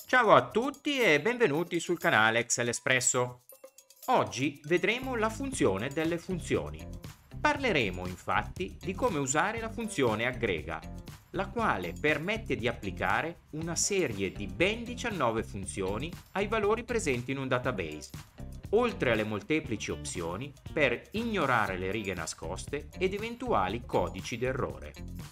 Ciao a tutti e benvenuti sul canale Excel Espresso. Oggi vedremo la funzione delle funzioni. Parleremo infatti di come usare la funzione aggrega, la quale permette di applicare una serie di ben 19 funzioni ai valori presenti in un database, oltre alle molteplici opzioni per ignorare le righe nascoste ed eventuali codici d'errore.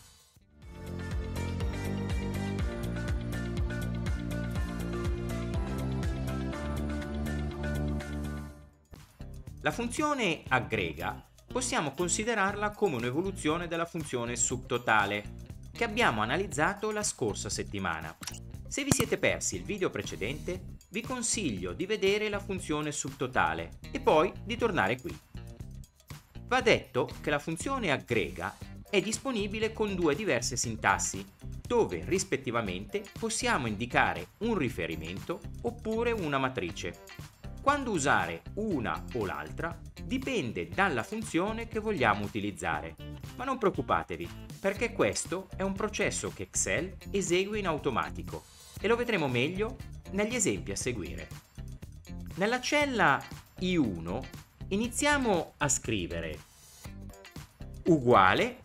La funzione aggrega possiamo considerarla come un'evoluzione della funzione subtotale che abbiamo analizzato la scorsa settimana. Se vi siete persi il video precedente, vi consiglio di vedere la funzione subtotale e poi di tornare qui. Va detto che la funzione aggrega è disponibile con due diverse sintassi, dove rispettivamente possiamo indicare un riferimento oppure una matrice. Quando usare una o l'altra dipende dalla funzione che vogliamo utilizzare, ma non preoccupatevi, perché questo è un processo che Excel esegue in automatico e lo vedremo meglio negli esempi a seguire. Nella cella I1 iniziamo a scrivere uguale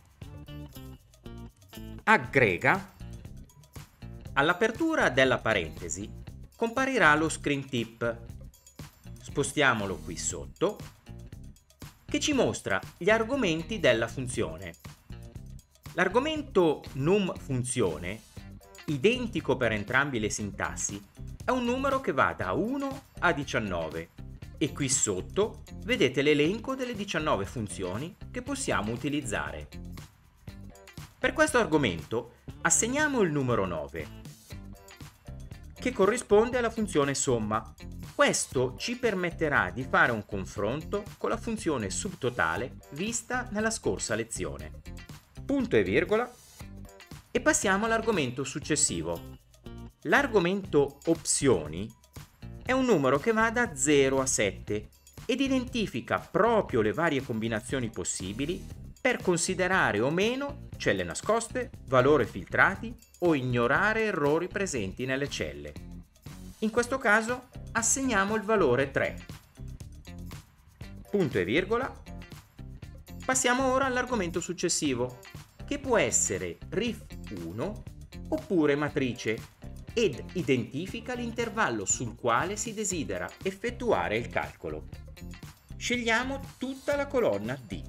aggrega. All'apertura della parentesi comparirà lo screen tip. Spostiamolo qui sotto, che ci mostra gli argomenti della funzione. L'argomento num funzione, identico per entrambi le sintassi, è un numero che va da 1 a 19 e qui sotto vedete l'elenco delle 19 funzioni che possiamo utilizzare. Per questo argomento assegniamo il numero 9, che corrisponde alla funzione somma. Questo ci permetterà di fare un confronto con la funzione subtotale vista nella scorsa lezione. Punto e virgola e passiamo all'argomento successivo. L'argomento opzioni è un numero che va da 0 a 7 ed identifica proprio le varie combinazioni possibili per considerare o meno celle nascoste, valori filtrati o ignorare errori presenti nelle celle. In questo caso assegniamo il valore 3. Punto e virgola. Passiamo ora all'argomento successivo, che può essere rif1 oppure matrice ed identifica l'intervallo sul quale si desidera effettuare il calcolo. Scegliamo tutta la colonna D.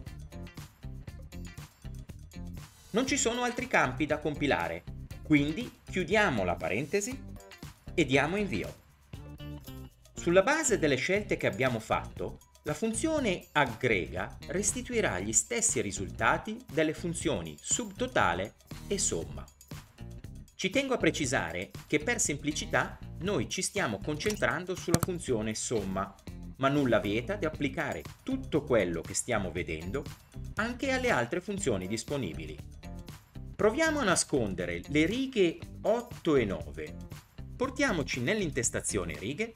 Non ci sono altri campi da compilare, quindi chiudiamo la parentesi e diamo invio. Sulla base delle scelte che abbiamo fatto, la funzione aggrega restituirà gli stessi risultati delle funzioni subtotale e somma. Ci tengo a precisare che per semplicità noi ci stiamo concentrando sulla funzione somma, ma nulla vieta di applicare tutto quello che stiamo vedendo anche alle altre funzioni disponibili. Proviamo a nascondere le righe 8 e 9. Portiamoci nell'intestazione righe.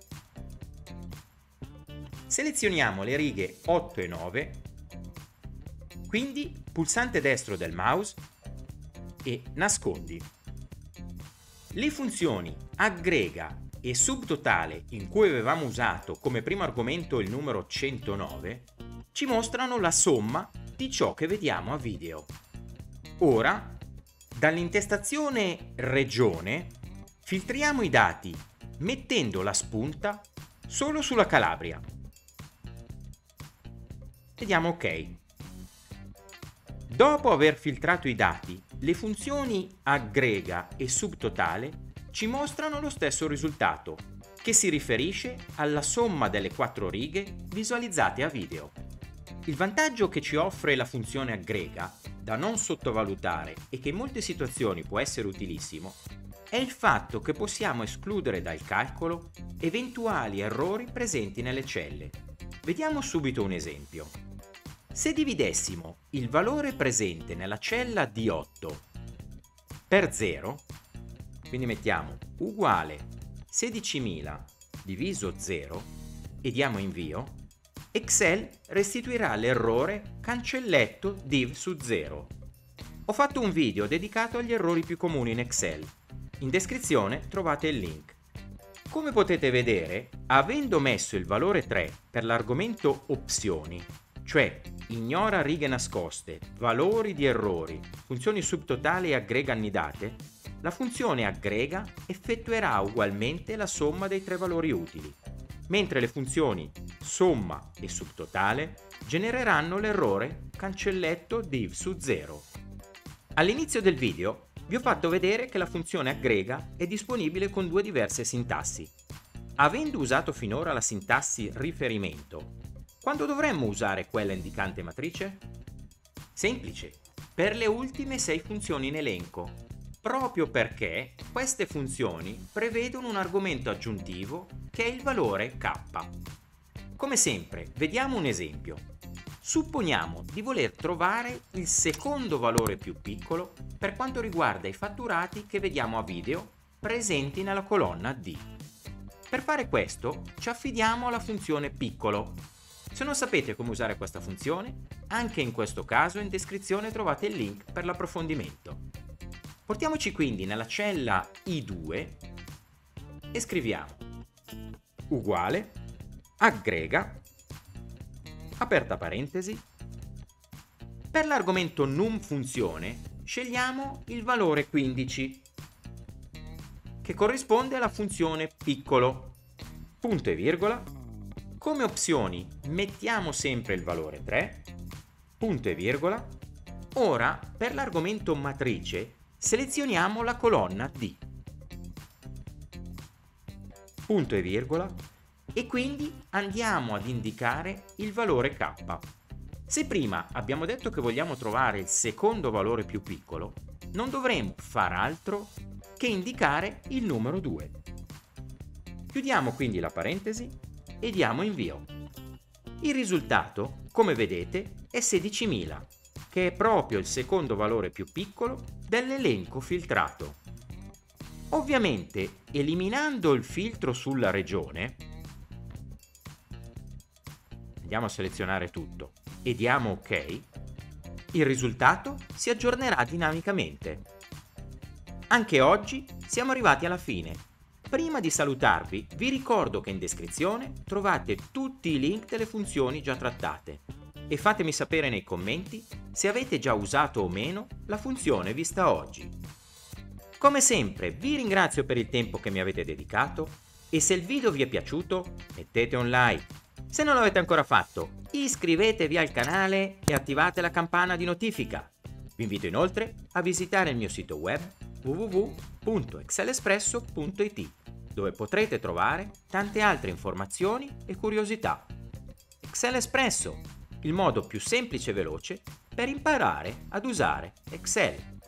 Selezioniamo le righe 8 e 9, quindi pulsante destro del mouse e nascondi. Le funzioni aggrega e subtotale in cui avevamo usato come primo argomento il numero 109 ci mostrano la somma di ciò che vediamo a video. Ora, dall'intestazione regione, filtriamo i dati mettendo la spunta solo sulla Calabria. E diamo OK. Dopo aver filtrato i dati, le funzioni aggrega e subtotale ci mostrano lo stesso risultato, che si riferisce alla somma delle 4 righe visualizzate a video. Il vantaggio che ci offre la funzione aggrega, da non sottovalutare e che in molte situazioni può essere utilissimo, è il fatto che possiamo escludere dal calcolo eventuali errori presenti nelle celle. Vediamo subito un esempio. Se dividessimo il valore presente nella cella D8 per 0, quindi mettiamo uguale 16.000 diviso 0 e diamo invio, Excel restituirà l'errore cancelletto div su 0. Ho fatto un video dedicato agli errori più comuni in Excel. In descrizione trovate il link. Come potete vedere, avendo messo il valore 3 per l'argomento opzioni, cioè ignora righe nascoste, valori di errori, funzioni subtotali e aggrega annidate, la funzione aggrega effettuerà ugualmente la somma dei tre valori utili, mentre le funzioni somma e subtotale genereranno l'errore cancelletto div su 0. All'inizio del video vi ho fatto vedere che la funzione aggrega è disponibile con due diverse sintassi. Avendo usato finora la sintassi riferimento, quando dovremmo usare quella indicante matrice? Semplice, per le ultime 6 funzioni in elenco, proprio perché queste funzioni prevedono un argomento aggiuntivo che è il valore k. Come sempre, vediamo un esempio. Supponiamo di voler trovare il secondo valore più piccolo per quanto riguarda i fatturati che vediamo a video presenti nella colonna D. Per fare questo ci affidiamo alla funzione piccolo. Se non sapete come usare questa funzione, anche in questo caso in descrizione trovate il link per l'approfondimento. Portiamoci quindi nella cella I2 e scriviamo uguale aggrega aperta parentesi. Per l'argomento num funzione scegliamo il valore 15 che corrisponde alla funzione piccolo, punto e virgola. Come opzioni mettiamo sempre il valore 3, punto e virgola. Ora per l'argomento matrice selezioniamo la colonna D, punto e virgola. E quindi andiamo ad indicare il valore k. Se prima abbiamo detto che vogliamo trovare il secondo valore più piccolo, non dovremo far altro che indicare il numero 2. Chiudiamo quindi la parentesi e diamo invio. Il risultato, come vedete, è 16.000, che è proprio il secondo valore più piccolo dell'elenco filtrato. Ovviamente, eliminando il filtro sulla regione, andiamo a selezionare tutto e diamo OK, il risultato si aggiornerà dinamicamente. Anche oggi siamo arrivati alla fine. Prima di salutarvi, vi ricordo che in descrizione trovate tutti i link delle funzioni già trattate e fatemi sapere nei commenti se avete già usato o meno la funzione vista oggi. Come sempre vi ringrazio per il tempo che mi avete dedicato e se il video vi è piaciuto mettete un like. Se non l'avete ancora fatto, iscrivetevi al canale e attivate la campana di notifica. Vi invito inoltre a visitare il mio sito web www.excelespresso.it, dove potrete trovare tante altre informazioni e curiosità. Excel Espresso, il modo più semplice e veloce per imparare ad usare Excel.